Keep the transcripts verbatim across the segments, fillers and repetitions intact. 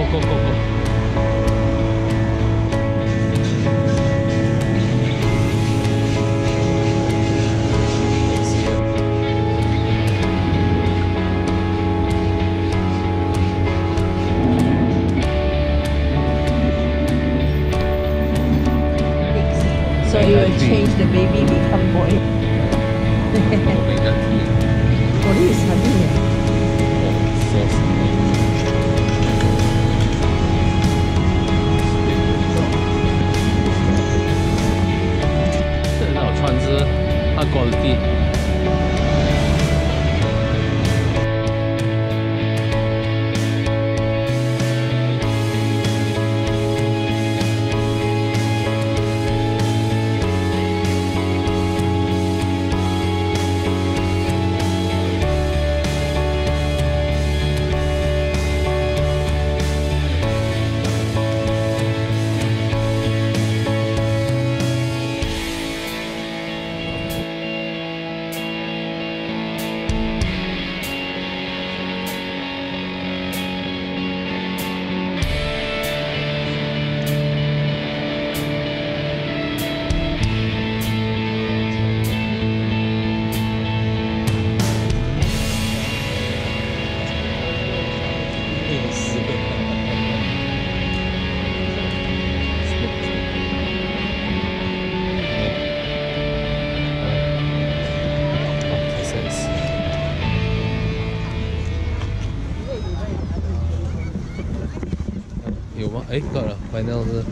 go, go, go. So you will change the baby become boy. Oh, this is honey. So small. 这很好穿，是它 quality。 有吗？哎，够了，反正是。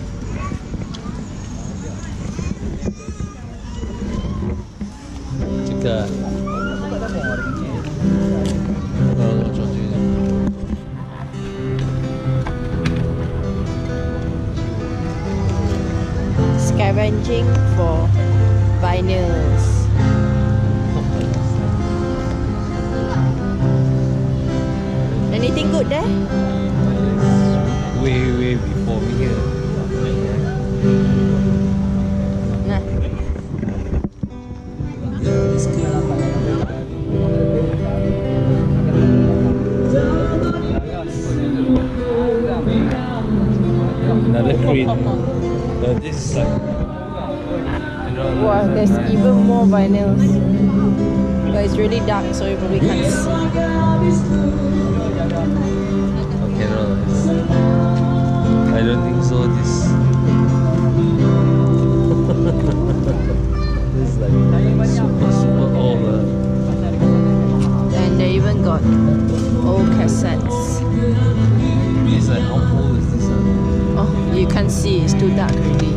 这个。呃，我转去。 Scavenging for vinyls. Anything good there? Way, way before me here. Nah. Another green. Uh, this is like. Wow, there's even more vinyls. But it's really dark, so you probably can't see. Okay, no, it's, I don't think so. This. This is like super, super old. Uh. And they even got old cassettes. It's like, how old is this? Uh? Oh, you can't see, it's too dark already.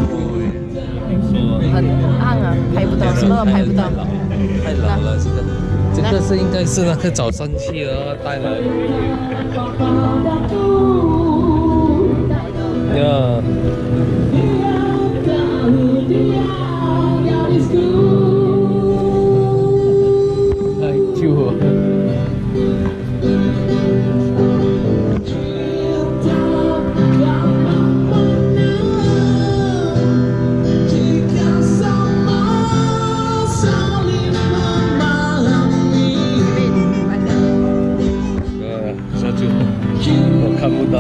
很暗啊，拍不到，什么都拍不到。 太老了，这个，这个是应该是那个早上去的带来。呀。太旧了。 我看不到。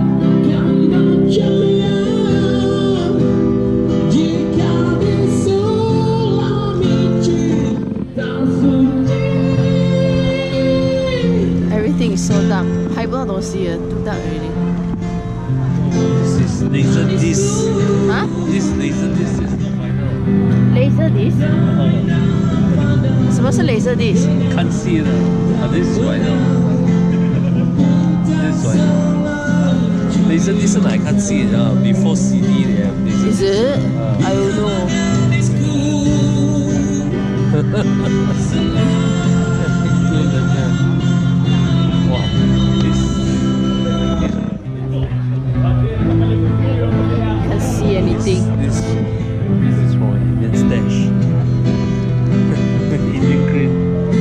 Everything is so dark， 拍不到东西了 ，too dark already。 This is laser disc。 啊 ？This laser disc is the final。 Laser disc？ 什么是 laser disc？ 看戏的。啊 ，this is final。 Laser disc 是拿来看戏的 ，before C D 的。 Is it? I don't know. 哇 Can't see anything. This, this is for Indian stash. Indian green.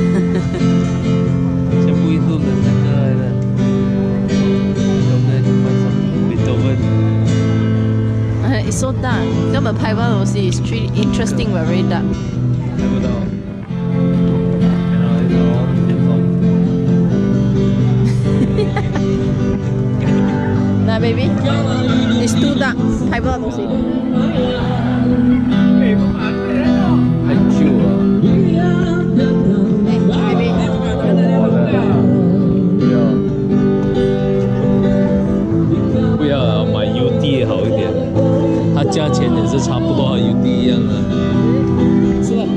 全部印度人那个来的。 It's so dark， 根本拍不到东西。It's really interesting but very dark。 拍不到。 baby. It's too dark. 拍不到东西。 太旧了。 哎 ，baby。 好的。不要。不要啊，买 U D 好一点。它价钱也是差不多和 U D 一样的。是吧？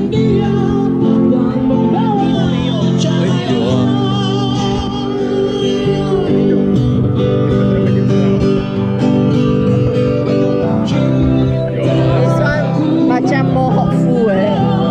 哎，有啊。 Macam more hopeful eh.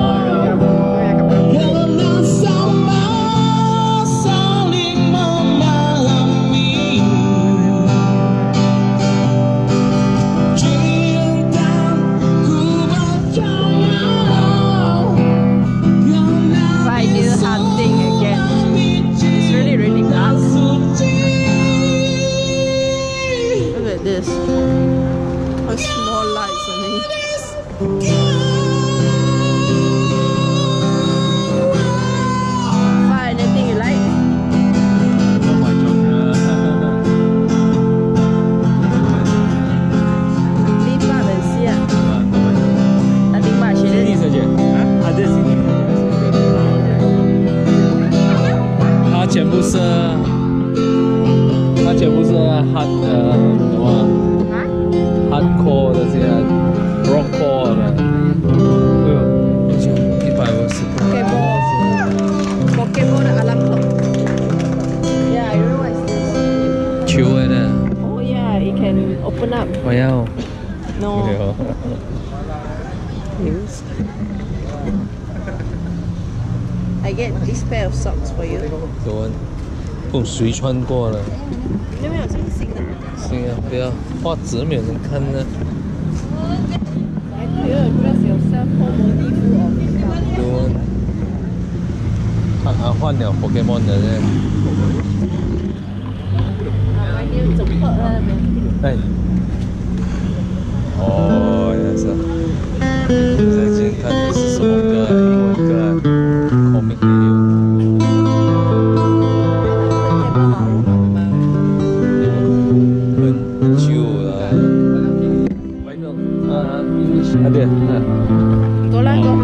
Vinyl hunting again. It's really really dark. Look at this. How small lights only. Find anything you like? Oh my god. Lima Malaysia. Nothing much. Sini saja. Ada sini saja. 它全部是，它全部是 hard 呃什么 hardcore 的这些 rockcore 的。哎呦，一百五十。 Pokemon. Pokemon 的 alarm clock. Yeah, you know what is this? 球来的。 Oh yeah, it can open up. 我要。 No. 没有。 News. I get this pair of socks for you. 有啊，不谁穿过了？ 有没有这个新的？ 行啊，不要画纸没有人看呢。 I thought you dress yourself for motif or makeup. 有啊，看啊换了 Pokemon 的呢。 I need to put them in. 哎。哦，原来是。再先看的是什么歌啊？英文歌啊 ，Comic Radio。 Ada. Go lah, go.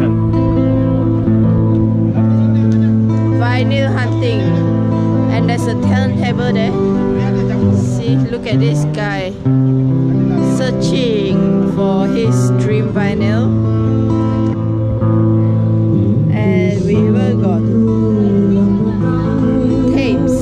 Vinyl hunting, and there's a turntable there. See, look at this guy searching for his dream vinyl, and we even got tapes.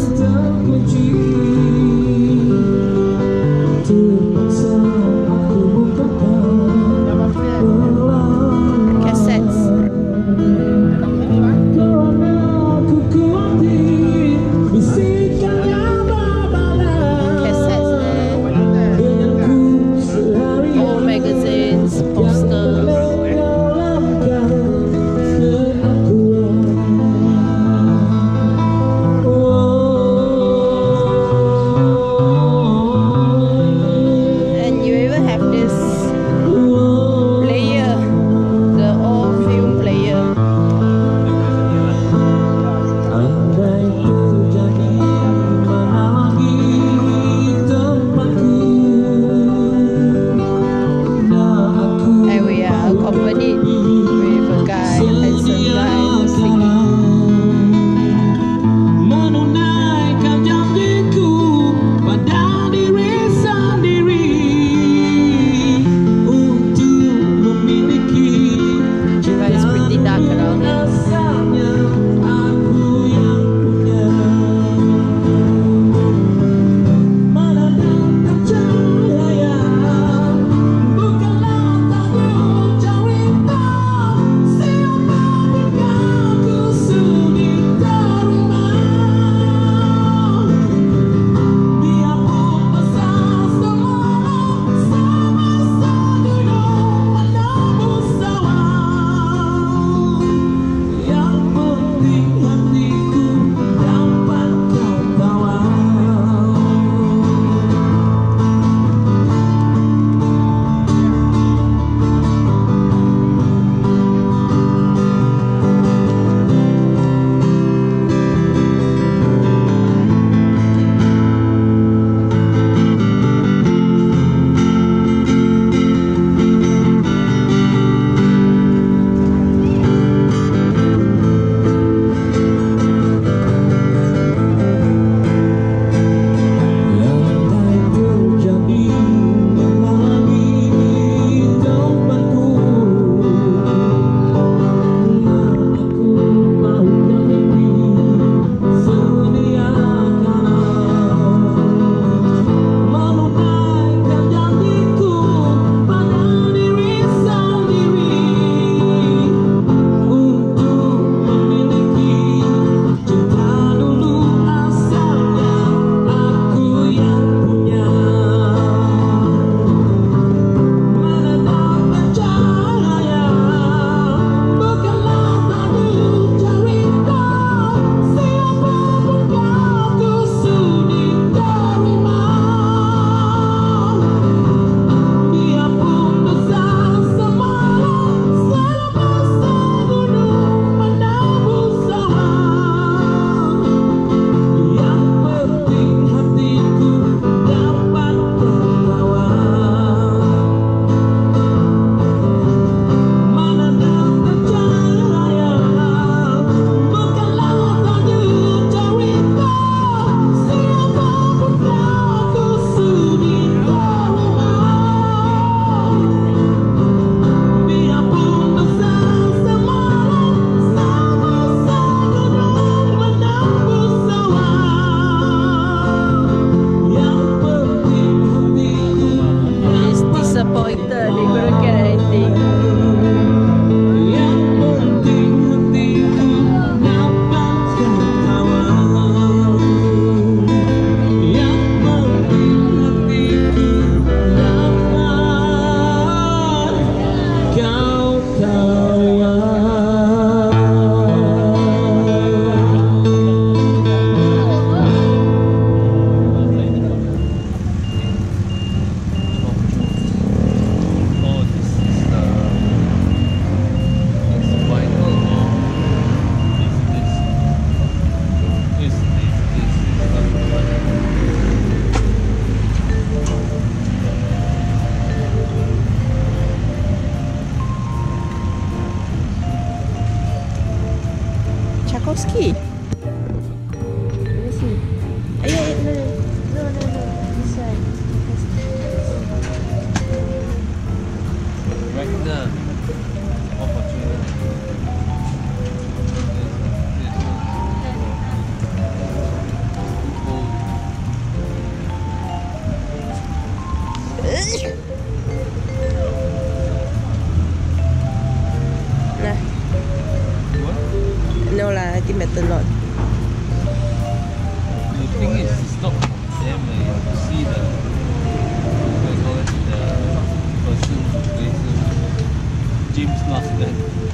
plus then.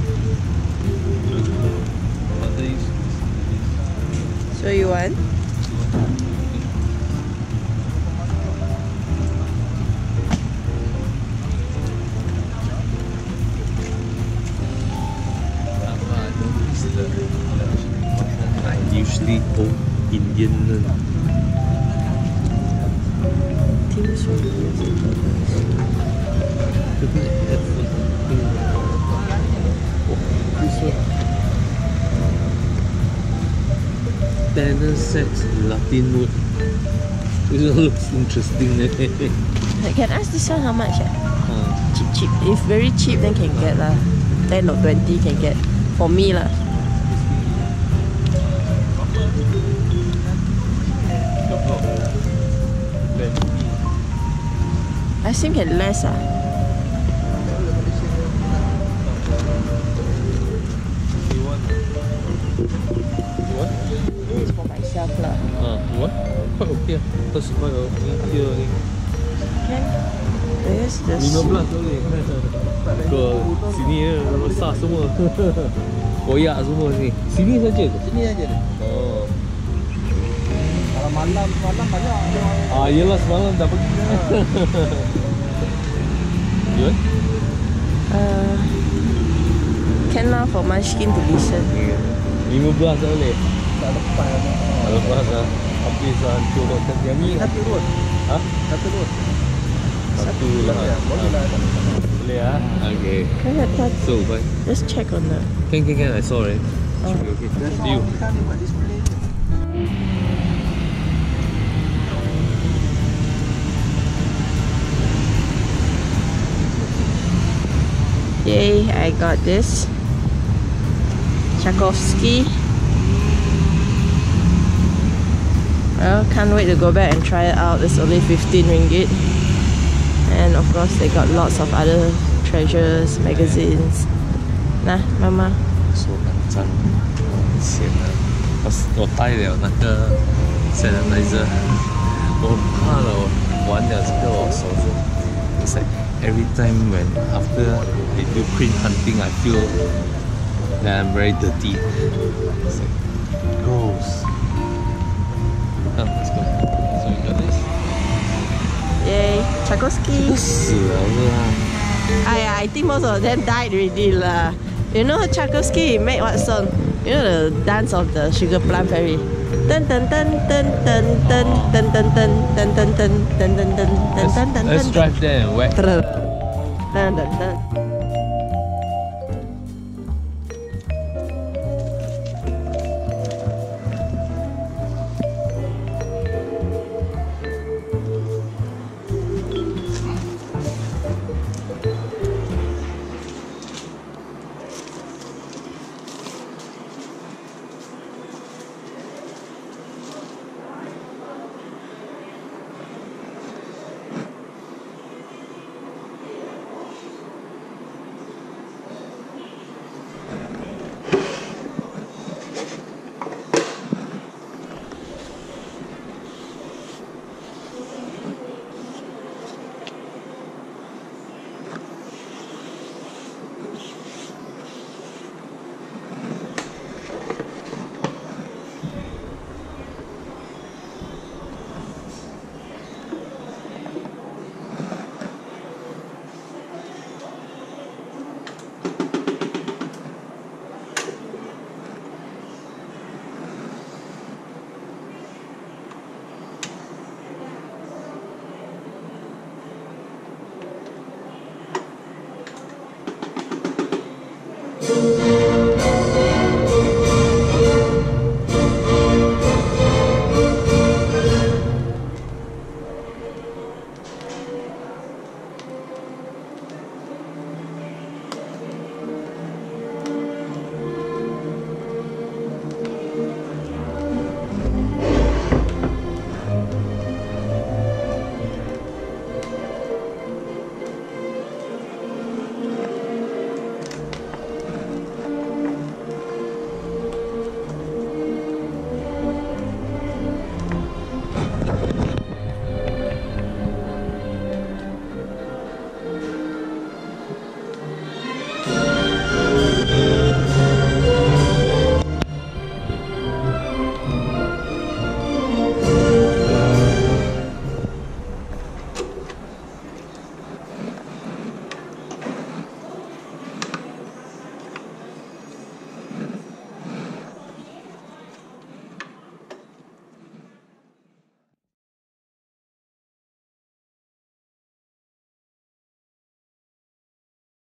So you want? I usually go Indian. Think so. This one. Tenor sax Latin wood. This one looks interesting. I can ask this one how much? Eh? Uh, Cheap, cheap. If very cheap, then can get lah. ten or twenty can get. For me lah. I think can less ah. you want? You want? This is for myself lah. Uh, you want? Quite okay. That's quite okay here. Can. There's the lima belas boleh. Ke sini ya, besar semua. Koyak semua ni. Sini saja ke? Sini aja deh. Oh. Kalau malam, malam banyak. Ah, yelah semalam dah pergi. You want? Uh, can lah for Munchkin to listen. lima belas tak boleh? Tak lepas. Tak lepas dah. Habis dah hancur. Yang ni Satu road. ha? Satu road. Satu lah. Boleh lah. Boleh ah? Okay. Can I touch? So, bye. Just check on the. Can, can, can. I saw it. Oh. Should be okay. See you. Kita ni buat display. Yay, I got this Tchaikovsky. Well, can't wait to go back and try it out. It's only fifteen ringgit. And of course they got lots of other treasures, magazines. Nah, Mama. 手很脏，很咸的。我我带了那个 sanitizer， 我怕了，我玩了这个我手就 ，it's like every time when after I do print hunting, I feel that I'm very dirty. It's like gross. Oh, let's go. So we got this. Yay, Tchaikovsky. 死了是吧？ I, I think most of them died already lah. You know Tchaikovsky made what song? You know the dance of the Sugar Plum Fairy. Dun dun dun dun dun dun dun dun dun dun dun dun dun dun dun dun dun dun. Let's drive there and whack. Dun dun dun.